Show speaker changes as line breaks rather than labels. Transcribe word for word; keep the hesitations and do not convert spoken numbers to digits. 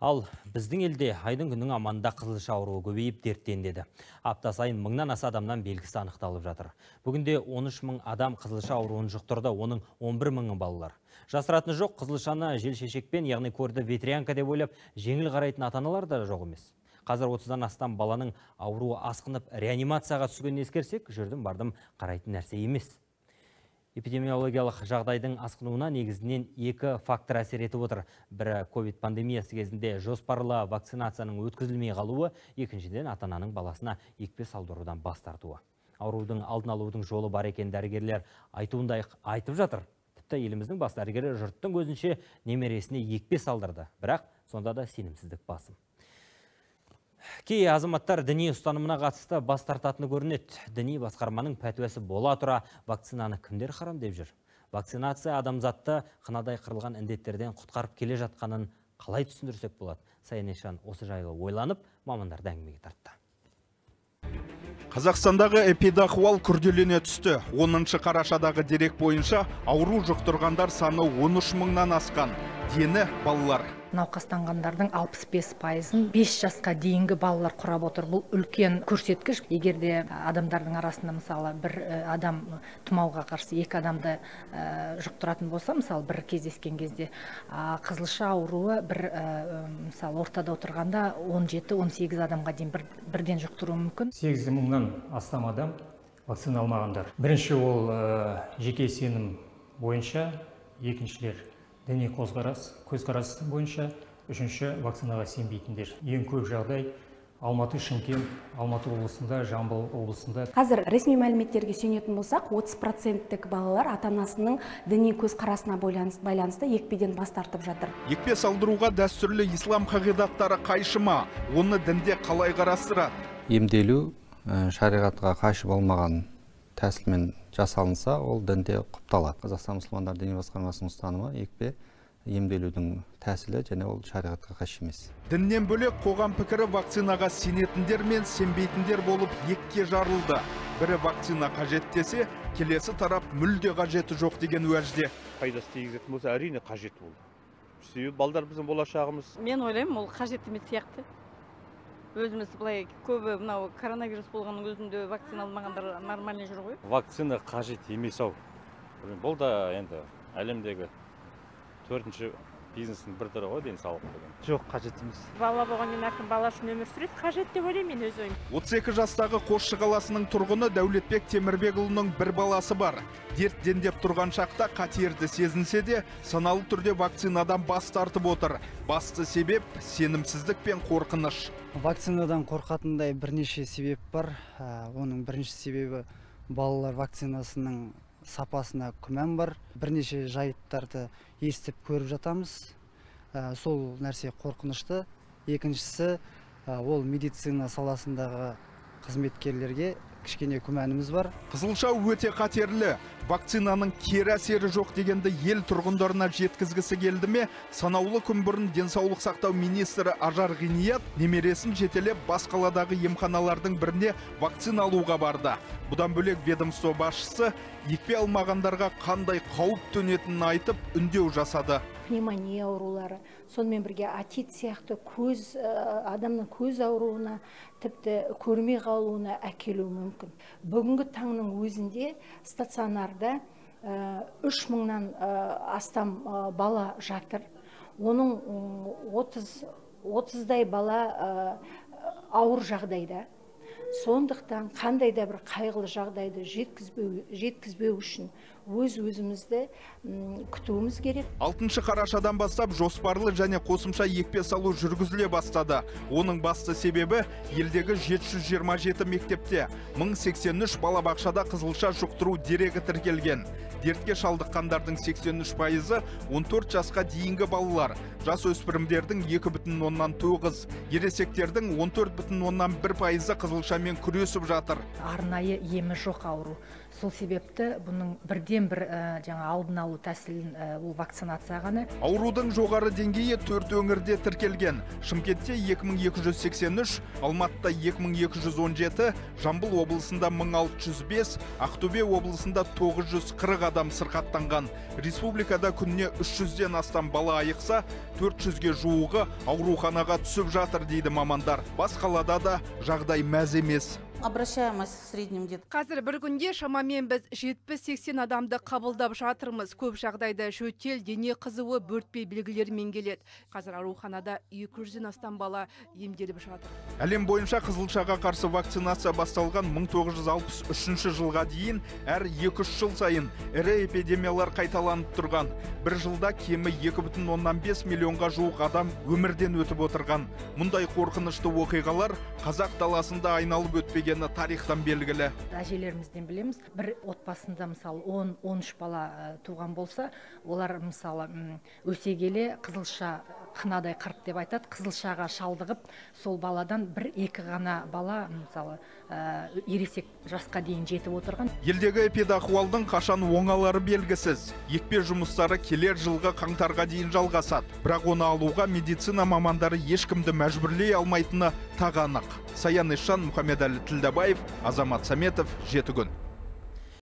Ал біздің елде айдың күннің аманда қызылша ауруы көбейіп дерттенеді. Апта сайын мыңнан аса адамнан белгісі анықталып жатыр. Бүгінде он үш мың адам қызылша ауруын жұқтырды, оның он бір мыңы балалар. Жасыратыны жоқ, қызылшаны желшешекпен, яғни көрді ветрянка деп ойлап, жеңіл қарайтын ата-аналар да жоқ емес. Қазір отыздан астам баланың ауруы асқынып, реанимацияға түскенін ескерсек, жүрдім бардым қарайтын нәрсе емес. Эпидемиологиялық жағдайдың асқынуына негізінен екі фактор әсер етіп отыр. Бірі ковид пандемиясы кезінде жоспарлы вакцинацияның өткізілмей қалуы, екіншіден ата-ананың баласына екпе салдырудан бас тартуы. Аурудың алдын алудың жолы бар екен дәрігерлер айтуындай айтып жатыр. Тіпті еліміздің бас дәрігері жұрттың көзінше немересіне екпе салдырды. Бірақ сонда да сенімсіздік басым. Кей азаматтар діни ұстанымына қатысты бас тартатыны көрінеді. Діни басқарманың пәтуасы бола тұра вакцинаны кімдер харам деп жүр? Вакцинация адамзатты қынадай қырылған індеттерден құтқарып келе жатқанын қалай түсіндірсек болады? Саян осы жайлы ойланып, мамандарды әңгімеге тартты.
Қазақстандағы эпидахуал күрделене түсті. оныншы қарашадағы дерек бойынша ауру жұқтырғандар саны он үш мыңнан асқан. Дені балалар.
Науқастанғандардың алпыс бес пайызын бес жасқа дейінгі балалар құрап отыр. Бұл үлкен көрсеткіш. Егерде адамдардың арасында мысалы бір адам тұмауға қарсы екі адамды жұқтыратын болса, мысалы бір кездескен кезде қызылша ауруы бір мысалы ортада отырғанда он жеті он сегіз адамға дейін бірден жұқтыруы мүмкін.
сегіз мыңнан астам адам вакцина алмағандар. Бірінші ол жеке сенім бойынша, екіншілер діни көзқарас көзқарас бойынша, үшінші вакцинаға сенбейтіндер. Ең көп жағдай Алматы, Шымкент, Алматы облысында, Жамбыл облысында.
Қазір ресми мәліметтерге сүйенетін болсақ, отыз проценттік балалар ата-анасының діни көзқарасына байланысты екпеден бас тартып жатыр.
Екпе салдыруға дәстүрлі ислам қағидаттары қайшы ма? Оны дінде қалай қарастырады?
Емделу шариғатқа қайшы болмаған тәсілмен жасалынса, ол дінде құпталады. Қазақстан мұсылмандар діни басқармасының ұстанымы екпе емделудің тәсілі және ол шариғатқа қайшы емес.
Діннен бөлек қоғам пікірі вакцинаға сенетіндер мен сенбейтіндер болып екке жарылды. Бірі вакцина қажет десе, келесі тарап мүлде қажеті жоқ деген уәжде.
Пайдасы тигізетін болса, әрине қажет болды. Себебі балдар біздің болашағымыз.
Мен ойлаймын, ол қажет емес сияқты. Өзіміз былай көбі мынау коронавирус болғанның өзінде вакцина алмағандар нормальный жүр ғой.
Вакцина қажет емес ау. Бұл да енді әлемдегі төртінші бизнестің бір түрі ғой, денсаулық деген.
Жоқ, қажет емес.
Бала болғаннан әркім баласын өмір сүреді, қажет деп ойлаймын мен өз ойым.
отыз екі жастағы Қосшы қаласының тұрғыны Дәулетбек Темірбекұлының бір баласы бар. Дерт дендеп тұрған шақта қатерді сезінсе де, саналы түрде вакцинадан бас тартып отыр. Басты себеп сенімсіздік пен қорқыныш.
Вакцинадан қорқатындай бірнеше себеп бар. Оның бірінші себебі балалар вакцинасының сапасына күмән бар. Бірнеше жайттарды естіп көріп жатамыз. Сол нәрсе қорқынышты. Екіншісі, ол медицина саласындағы қызметкерлерге кішкене күмәніміз бар.
Қызылша өте қатерлі. Вакцинаның кері әсері жоқ дегенді ел тұрғындарына жеткізгісі келді ме? Санаулы күн бұрын денсаулық сақтау министрі Ажар Ғиният немересін жетелеп бас қаладағы емханалардың біріне вакцина алуға барды. Бұдан бөлек ведомство басшысы екпе алмағандарға қандай қауіп төнетінін айтып үндеу жасады.
Пневмония аурулары, сонымен бірге отит сияқты көз адамның көз ауруына, тіпті көрмей қалуына әкелуі мүмкін. Бүгінгі таңның өзінде стационарда үш мыңнан астам бала жатыр. Оның отыздай бала ауыр жағдайда. Сондықтан қандай да бір қайғылы жағдайды жеткізбеу үшін өз-өзімізді күтуіміз керек.
алтыншы қарашадан бастап жоспарлы және қосымша екпе салу жүргізіле бастады. Оның басты себебі елдегі жеті жүз жиырма жеті мектепте мың сексен үш балабақшада қызылша жұқтыру дерегі тіркелген. Дертке шалдыққандардың сексен үш пайызы он төрт жасқа дейінгі балалар, жас өспірімдердің екі бүтін оннан тоғыз, ересектердің он төрт бүтін оннан бір пайызы қызылшамен күресіп жатыр.
Арнайы емі жоқ ауру. Сол себепті бұның бірден бір жаңа алдын алу тәсілін ол вакцинация ғана.
Аурудың жоғары деңгейі төрт өңірде тіркелген. Шымкентте екі мың екі жүз сексен үш, Алматыда екі мың екі жүз он жеті, Жамбыл облысында мың алты жүз бес, Ақтөбе облысында тоғыз жүз қырық адам сырқаттанған. Республикада күніне үш жүзден астам бала айықса, төрт жүзге жуығы ауруханаға түсіп жатыр дейді мамандар. Бас қалада да жағдай мәз емес.
Обращаемость в среднем где-то.
Қазір бір күнде шамамен біз жетпіс сексен адамды қабылдап жатырмыз. Көп жағдайда жөтел, дене қызуы, бөртпе белгілерімен келеді. Қазір ауруханада екі жүзден астам бала емделіп жатыр.
Әлем бойынша қызылшаға қарсы вакцинация басталған мың тоғыз жүз алпыс үшінші жылға дейін әр екі үш жыл сайын ірі эпидемиялар қайталанып тұрған. Бір жылда кемі екі бүтін оннан бес миллионға жуық адам өмірден өтіп отырған. Мұндай қорқынышты оқиғалар қазақ даласында айналып өтпеген тарихтан белгілі.
Әжелерімізден білеміз, бір отбасында мысалы он он үш бала туған болса, олар мысалы өсе келе қызылша қынадай қырып деп айтады, қызылшаға шалдығып, сол баладан бір екі ғана бала мысалы ересек жасқа дейін жетіп отырған.
Елдегі эпидахуалдың қашан оңалары белгісіз. Екпе жұмыстары келер жылғы қаңтарға дейін жалғасады. Бірақ оны алуға медицина мамандары ешкімді мәжбүрлей алмайтыны тағы анық. Саян Ишан, Мұхаммедәлі Тілдәбаев, Азамат Саметов, Жеті күн.